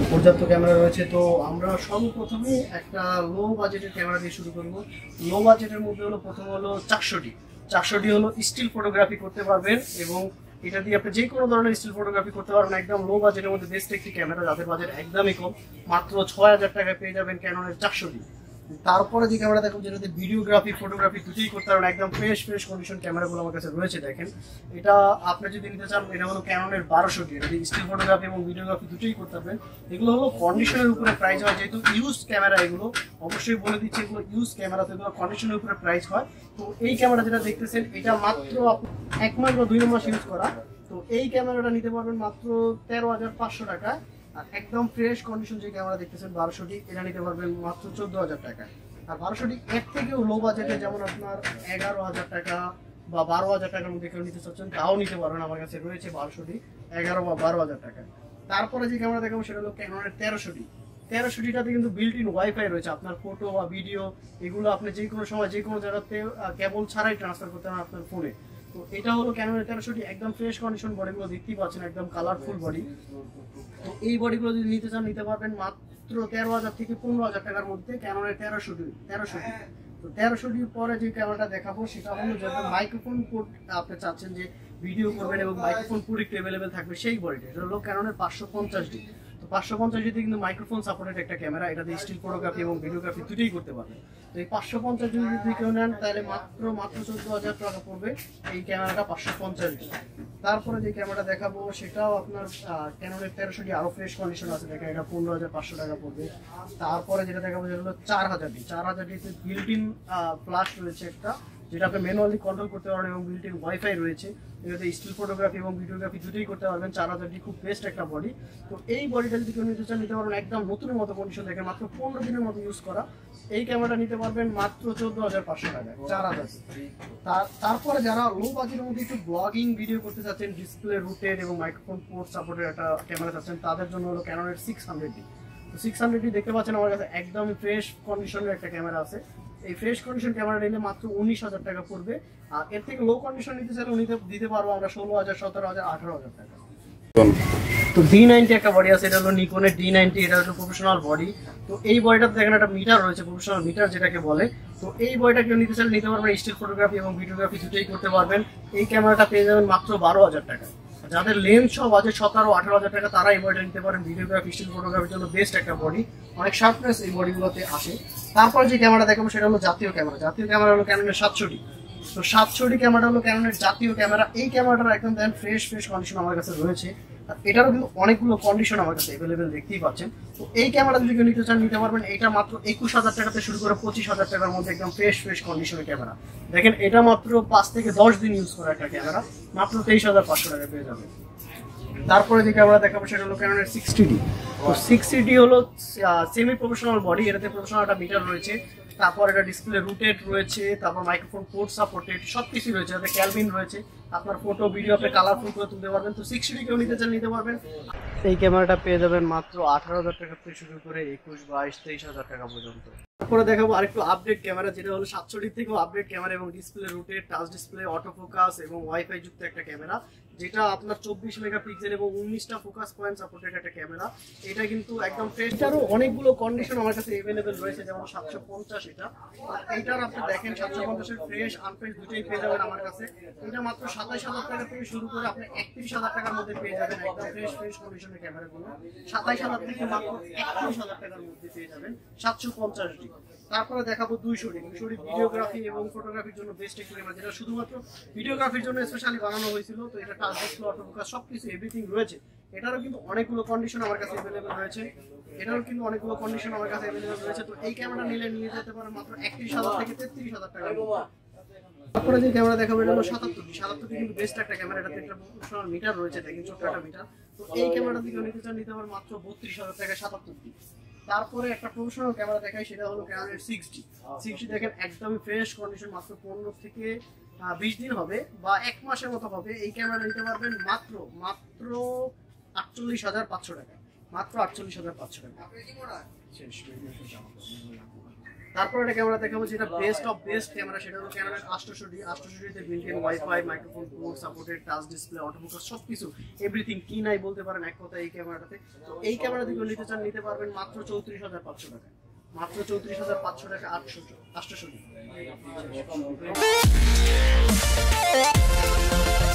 পর্যাপ্ত ক্যামেরা রয়েছে। তো আমরা সর্বপ্রথমে একটা লো বাজেটের ক্যামেরা দিয়ে শুরু করব। লো বাজেটের মধ্যে হলো প্রথম হলো 400D হলো স্টিল ফটোগ্রাফি করতে পারবেন এবং এটা দিয়ে আপনি যে কোনো ধরনের স্টিল ফটোগ্রাফি করতে পারবেন। একদম লো বাজেটের মধ্যে বেস্ট একটি ক্যামেরা, যাদের বাজেট একদমই কম, মাত্র 6000 টাকায় পেয়ে যাবেন ক্যাননের 400D। তারপরে যে ক্যামেরা দেখুন, যেটাতে ভিডিওগ্রাফি ফটোগ্রাফি দুটোই করতে পারবেন, একদম ফ্রেশ কন্ডিশন ক্যামেরাগুলো আমার কাছে রয়েছে। দেখেন এটা আপনি যদি নিতে চান, এটা হলো ক্যাননের 1200D, এটা দিয়ে স্টিল ফটোগ্রাফি এবং ভিডিওগ্রাফি দুটোই করতে পারবেন। এগুলো হলো কন্ডিশনের উপরে প্রাইস হয়, যেহেতু ইউজ ক্যামেরা এগুলো, অবশ্যই বলে দিচ্ছি এগুলো ইউজ ক্যামেরা, তো এগুলো কন্ডিশনের উপরে প্রাইস হয়। তো এই ক্যামেরা যেটা দেখতেছেন, এটা মাত্র 1 মাস বা 2 মাস ইউজ করা। তো এই ক্যামেরাটা নিতে পারবেন মাত্র 13,500 টাকা। আর একদম ফ্রেশ কন্ডিশন যে ক্যামেরা দেখতেছেন 1200D, এটা নিতে পারবেন মাত্র 14,000 টাকা। আর 1200D এর থেকেও লো বাজেটে, যেমন আপনার 11,000 টাকা বা 12,000 টাকার মধ্যে কেউ নিতে চাচ্ছেন, তাও নিতে পারবেন। আমার কাছে রয়েছে 1200D 11 বা 12,000 টাকা। তারপরে যে ক্যামেরা দেখাবো সেটা হলো ক্যাননের 1300Dটাতে কিন্তু বিল্ট ইন ওয়াইফাই রয়েছে। আপনার ফটো বা ভিডিও এগুলো আপনি যে কোনো সময় যে কোনো জায়গাতে কেবল ছাড়াই ট্রান্সফার করতে পারেন আপনার ফোনে। তো এটা হলো ক্যাননের 1300D, একদম ফ্রেশ কন্ডিশন বডিগুলো দেখতেই পাচ্ছেন, একদম কালারফুল বডি। তো এই বডিগুলো যদি নিতে চান, নিতে পারবেন মাত্র 13,000 থেকে 15,000 টাকার মধ্যে ক্যাননের 1300D। তো 1300Dর পরে যে ক্যামেরাটা দেখাবো সেটা হলো যাদের মাইক্রোফোন পোর্ট আপনি চাচ্ছেন যে ভিডিও করবেন এবং মাইক্রোফোন পোর্ট অ্যাভেলেবেল থাকবে, সেই বডিটা। এটা হলো ক্যাননের 550D। তো 550D কিন্তু মাইক্রোফোন সাপোর্টেড একটা ক্যামেরা, এটাতে স্টিল ফটোগ্রাফি এবং ভিডিওগ্রাফি দুটোই করতে পারবেন। তো এই 550D যদি কেউ নেন, তাহলে মাত্র 14,000 টাকা পড়বে এই ক্যামেরাটা 550D। তারপরে যে ক্যামেরাটা দেখাবো সেটাও আপনার ক্যাননের 1300D, আরো ফ্রেশ কন্ডিশন আছে, দেখেন এটা 15,500 টাকা পড়বে। তারপরে যেটা দেখাবো সেটা হলো 4000D তে বিল্ট ইন ফ্ল্যাশ রয়েছে একটা, যেটা আপনি ম্যানুয়ালি কন্ট্রোল করতে পারবেন এবং বিল্ট ইন ওয়াইফাই রয়েছে। এটাতে স্টিল ফটোগ্রাফি এবং ভিডিওগ্রাফি দুটোই করতে পারবেন। 4000D খুব বেস্ট একটা বডি। তো এই বডিটা যদি কেউ নিতে চান, নিতে পারবেন একদম নতুনের মতো কন্ডিশন, দেখেন মাত্র 15 দিনের মতো ইউজ করা। এই ক্যামেরাটা নিতে পারবেন মাত্র 14,500 টাকায়, 4000। তারপরে যারা লো বাজেটের মধ্যে একটু ব্লগিং ভিডিও করতে চাচ্ছেন, ডিসপ্লে রুটেড এবং মাইক্রোফোন পোর্ট সাপোর্টের একটা ক্যামেরা চাচ্ছেন, তাদের জন্য হলো ক্যাননের 600D। তো 600D দেখতে পাচ্ছেন আমার কাছে একদম ফ্রেশ কন্ডিশনের একটা ক্যামেরা আছে। এই ফ্রেশ কন্ডিশন ক্যামেরা নিলে মাত্র 19,000 টাকা পড়বে। আর এর থেকে লো কন্ডিশন নিতে চাইলে দিতে পারবো আমরা 16,000, 17,000, 18,000 টাকা। তো D90 একটা বডি আছে, এটা হলো নিকনের D90, এটা হলো প্রফেশনাল বডি। তো এই বডিটাতে দেখেন একটা মিটার রয়েছে, প্রফেশনাল মিটার যেটাকে বলে। তো এই বডিটা কেউ নিতে চাইলে নিতে পারবেন, স্টিল ফটোগ্রাফি এবং ভিডিওগ্রাফি দুটোই করতে পারবেন। এই ক্যামেরাটা পেয়ে যাবেন মাত্র 12,000 টাকা। যাদের লেন্স সহ বাজেট 17-18,000 টাকা, তারা এই বডিটা নিতে পারেন। ভিডিওগ্রাফি স্টিল ফটোগ্রাফির জন্য বেস্ট একটা বডি, অনেক শার্পনেস এই বডিগুলোতে আসে। তারপরে যে ক্যামেরা দেখাবো সেটা হলো জাতীয় ক্যামেরা হলো ক্যাননের 700D। তো 700D ক্যামেরাটা হলো ক্যাননের জাতীয় ক্যামেরা। এই ক্যামেরাটার একদম দেখেন ফ্রেশ কন্ডিশন আমার কাছে রয়েছে। এটারও কিন্তু অনেকগুলো কন্ডিশন আমার কাছে অ্যাভেলেবেল, দেখতেই পাচ্ছেন। তো এই ক্যামেরা যদি কেউ নিতে চান, নিতে পারবেন। এটা মাত্র 21,000 টাকাতে শুরু করে 25,000 টাকার মধ্যে একদম ফ্রেশ কন্ডিশনের ক্যামেরা। দেখেন এটা মাত্র 5 থেকে 10 দিন ইউজ করা একটা ক্যামেরা, মাত্র 23,500 টাকা পেয়ে যাবে। তারপরে যে ক্যামেরা দেখাবো সেটা হলো ক্যাননের 60D। তো 60D হলো সেমি প্রফেশনাল বডি, এটাতে প্রফেশনাল একটা মিটার রয়েছে, তারপর এটা ডিসপ্লে রুটেড রয়েছে, তারপর মাইক্রোফোন পোর্ট সাপোর্টেড, সবকিছু রয়েছে, যাতে ক্যালভিন রয়েছে, আপনার ফটো ভিডিও আপনি কালারফুল করে তুলতে পারবেন। তো 60D কেউ নিতে চান, নিতে পারবেন। এই ক্যামেরাটা পেয়ে যাবেন মাত্র 18,000 টাকা থেকে শুরু করে 21, 22, 23,000 টাকা পর্যন্ত। তারপরে দেখাবো আরেকটু আপডেট ক্যামেরা, যেটা হলো 700D থেকেও আপডেট ক্যামেরা এবং display rotated, touch display, auto focus এবং ওয়াইফাই যুক্ত একটা ক্যামেরা, যেটা আপনার 24 মেগাপিক্সেল এবং 19টা ফোকাস পয়েন্ট সাপোর্টেড একটা ক্যামেরা। এটা কিন্তু একদম ফ্রেশ। এটারও অনেকগুলো কন্ডিশন আমার কাছে অ্যাভেলেবেল রয়েছে, যেমন 750 এটা। এইটার আপনি দেখেন 750 এর ফ্রেশ আনফ্রেশ দুটোই পেয়ে যাবেন আমার কাছে। এটা মাত্র 27,000 টাকা থেকে শুরু করে আপনি 31,000 টাকার মধ্যে পেয়ে যাবেন একদম ফ্রেশ কন্ডিশনের ক্যামেরাগুলো। 27,000 থেকে মাত্র 31,000 টাকার মধ্যে পেয়ে যাবেন 750D। তারপরে দেখাবো 200D ভিডিওগ্রাফি এবং ফটোগ্রাফির জন্য বেস্ট একটি ক্যামেরা, যেটা শুধুমাত্র ভিডিওগ্রাফির জন্য স্পেশালি বানানো হয়েছিল। তো এটা টাচ ডিসপ্লে, অটো ফোকাস সবকিছু এভরিথিং রয়েছে। এটারও কিন্তু অনেকগুলো কন্ডিশন আমার কাছে অ্যাভেলেবেল রয়েছে। তো এই ক্যামেরা নিলে নিয়ে যেতে পারেন মাত্র 31,000 থেকে 33,000 টাকা। তারপরে যে ক্যামেরা দেখাবো এটা হলো 77D কিন্তু বেস্ট একটা ক্যামেরা, এটাতে একটা প্রফেশনাল মিটার রয়েছে, দেখেন ছোট্ট একটা মিটার। তো এই ক্যামেরাটা থেকে নিতে চান, নিতে পারেন মাত্র 32,000 টাকা 77D। তারপরে একটা প্রফেশনাল ক্যামেরা দেখাই, সেটা হলো ক্যাননের 60D। দেখেন একদমই ফ্রেশ কন্ডিশন, মাত্র 15 থেকে 20 দিন হবে বা 1 মাসের মতো হবে। এই ক্যামেরা নিতে পারবেন মাত্র 48,500 টাকা, মাত্র 48,500 টাকা। তারপর একটা ক্যামেরা দেখাবো যেটা বেস্ট অফ বেস্ট ক্যামেরা, সেটা হলো ক্যানোনের 800D। 800Dতে built in wifi, microphone port supported, touch display, autofocus, সবকিছু এভরিথিং কি নাই বলতে পারেন এক কথা এই ক্যামেরাটাতে। তো এই ক্যামেরা যদি নিতে চান নিতে পারবেন মাত্র 34,500 টাকা, মাত্র 34,500 টাকা 800D।